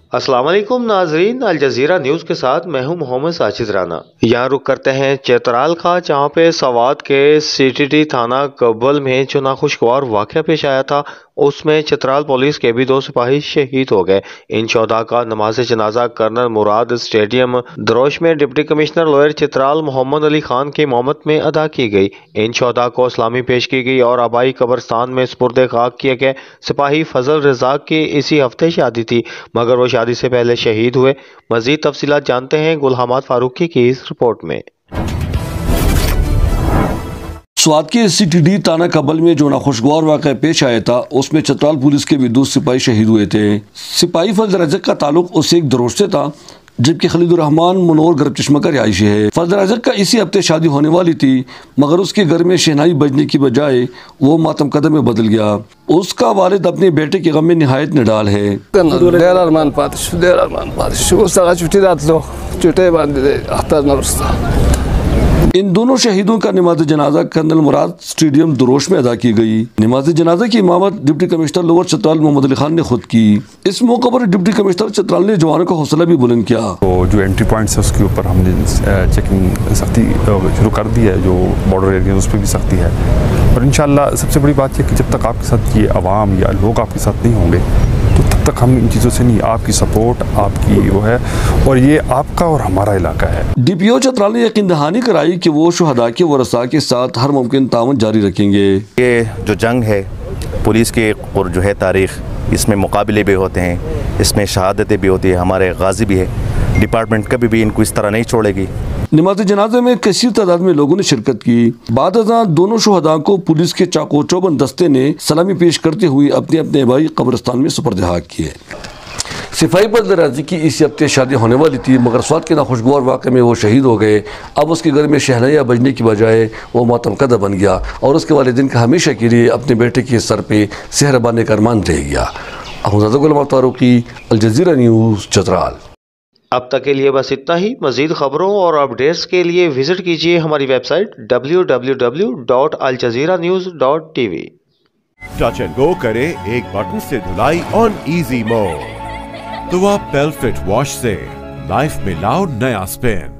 अस्सलाम वालेकुम नाजरीन, अल जजीरा न्यूज़ के साथ मैं हूं मोहम्मद साजिद राना। यहाँ रुक करते हैं चेतराल का, जहाँ पे सवात के सीटीडी थाना कब्बल में जो नाखुशगवार वाक़या पेश आया था, उसमें चेतराल पुलिस के भी 2 सिपाही शहीद हो गए। इन शोधा का नमाज जनाजा कर्नल मुराद स्टेडियम दरोश में deputy commissioner lower Chitral Mohammad Ali Khan की मोहम्मत में अदा की गई। इन शोधा को इस्लामी पेश की गई और आबाई कब्रस्तान में सुपुर्द खाक किए गए। सिपाही फजल रजाक की इसी हफ्ते शादी थी, मगर वो शादी से पहले शहीद हुए। मजीद तफसीलात जानते हैं गुलहमाद फारूकी की इस रिपोर्ट में। स्वात के सीटीडी थाना कब्बल में जो नाखुशगवार वाक़या पेश आया था, उसमें चतराल पुलिस के भी 2 सिपाही शहीद हुए थे। सिपाही फजल रज़क का ताल्लुक उससे एक दरोश से था, जबकि खलीलुर रहमान मनोर गर्ब चश्मा का रिहायशी है। फजल रज़क का इसी हफ्ते शादी होने वाली थी, मगर उसके घर में शहनाई बजने की बजाय वो मातम कदम में बदल गया। उसका वालिद अपने बेटे के गम में निहायत निडाल है। इन दोनों शहीदों का नमाज जनाजा कर्नल मुराद स्टेडियम दरोश में अदा की गई। नमाज जनाजा की इमामत deputy commissioner lower Chitral Mohammad Ali Khan ने खुद की। इस मौके पर डिप्टी कमिश्नर चतराल ने जवानों का हौसला भी बुलंद किया। तो जो एंट्री पॉइंट्स है उसके ऊपर हमने चेकिंग सख्ती शुरू कर दी है, जो बॉर्डर एरिया उस पर भी सख्ती है। और इंशाल्लाह सबसे बड़ी बात है कि जब तक आपके साथ ये अवाम या लोग आपके साथ नहीं होंगे, तो तब तक हम इन चीज़ों से नहीं, आपकी सपोर्ट आपकी वो है, और ये आपका और हमारा इलाका है। DPO चतराल ने यकीन दहानी कराई कि वो शुहदा के वरसा के साथ हर मुमकिन ताउन जारी रखेंगे। ये जो जंग है पुलिस के और जो है तारीख़, इसमें मुकाबले भी होते हैं, इसमें शहादतें भी होती है, हमारे गाजी भी है। डिपार्टमेंट कभी भी इनको इस तरह नहीं छोड़ेगी। नमाज जनाजे में कसीर तादाद में लोगों ने शिरकत की। बाद अज़ां दोनों शुहदा को पुलिस के चाको चौबंद दस्ते ने सलामी पेश करते हुए अपने अपने भाई कब्रिस्तान में सुपर्द हाक किए। सिपाही फजल रज़क की इसी हफ्ते शादी होने वाली थी, मगर स्वात के नाखुशगवार वाक़े में वो शहीद हो गए। अब उसके घर में शहनाइयाँ बजने की बजाय वो मातम कदा बन गया और उसके वालिदैन का हमेशा के लिए अपने बेटे के सर पे सेहरा बांधने का अरमान रह गया। Gulhamad Farooqui, Al Jazeera news, Chitral. अब तक के लिए बस इतना ही। मजीद खबरों और अपडेट्स के लिए विजिट कीजिए हमारी website www.aljazeeranews.tv। Touch and go करें एक बटन से धुलाई ऑन इजी मोड, तो आप पेलफिट वॉश से लाइफ में लाओ नया स्पिन।